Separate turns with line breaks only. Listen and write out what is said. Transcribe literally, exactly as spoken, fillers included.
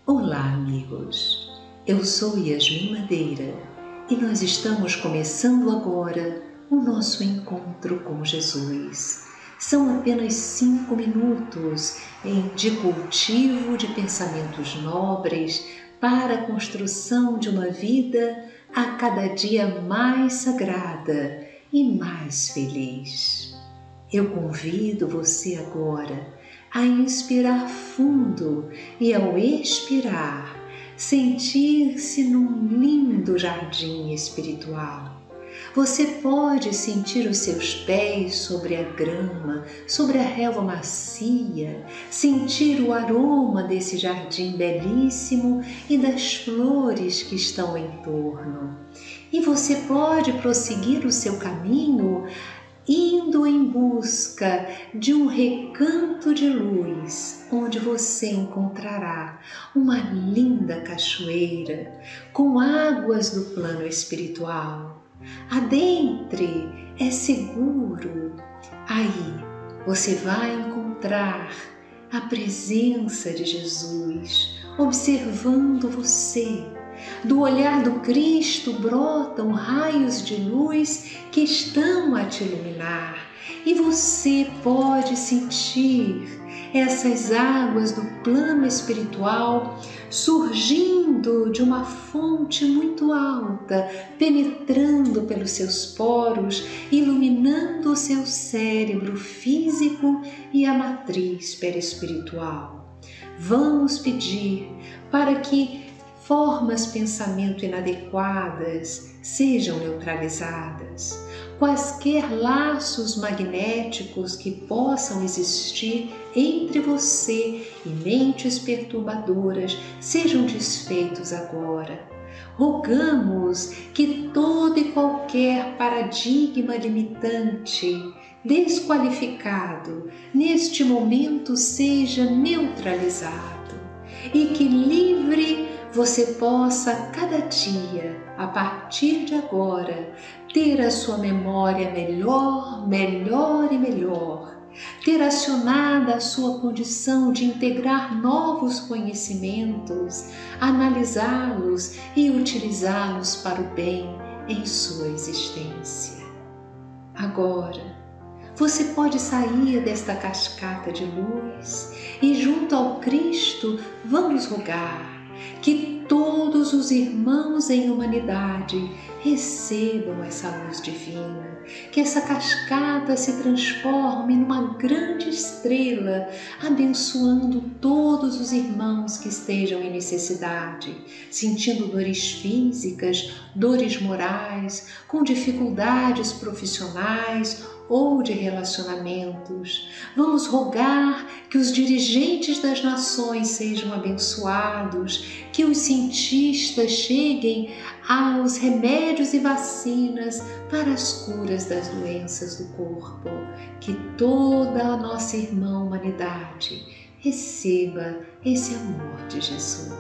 Olá, amigos! Eu sou Yasmin Madeira e nós estamos começando agora o nosso encontro com Jesus. São apenas cinco minutos de cultivo de pensamentos nobres para a construção de uma vida a cada dia mais sagrada e mais feliz. Eu convido você agora a inspirar fundo e, ao expirar, sentir-se num lindo jardim espiritual. Você pode sentir os seus pés sobre a grama, sobre a relva macia, sentir o aroma desse jardim belíssimo e das flores que estão em torno. E você pode prosseguir o seu caminho indo em busca de um recanto de luz, onde você encontrará uma linda cachoeira com águas do plano espiritual. Adentre, é seguro. Aí você vai encontrar a presença de Jesus observando você. Do olhar do Cristo brotam raios de luz que estão a te iluminar, e você pode sentir essas águas do plano espiritual surgindo de uma fonte muito alta, penetrando pelos seus poros, iluminando o seu cérebro físico e a matriz perispiritual. Vamos pedir para que formas de pensamento inadequadas sejam neutralizadas, quaisquer laços magnéticos que possam existir entre você e mentes perturbadoras sejam desfeitos agora. Rogamos que todo e qualquer paradigma limitante, desqualificado, neste momento seja neutralizado e que livre você possa, cada dia, a partir de agora, ter a sua memória melhor, melhor e melhor, ter acionada a sua condição de integrar novos conhecimentos, analisá-los e utilizá-los para o bem em sua existência. Agora, você pode sair desta cascata de luz e, junto ao Cristo, vamos rogar que todos os irmãos em humanidade recebam essa luz divina, que essa cascata se transforme numa grande estrela, abençoando todos os irmãos que estejam em necessidade, sentindo dores físicas, dores morais, com dificuldades profissionais ou de relacionamentos. Vamos rogar que os dirigentes das nações sejam abençoados, que os cientistas cheguem aos remédios e vacinas para as curas das doenças do corpo, que toda a nossa irmã humanidade receba esse amor de Jesus.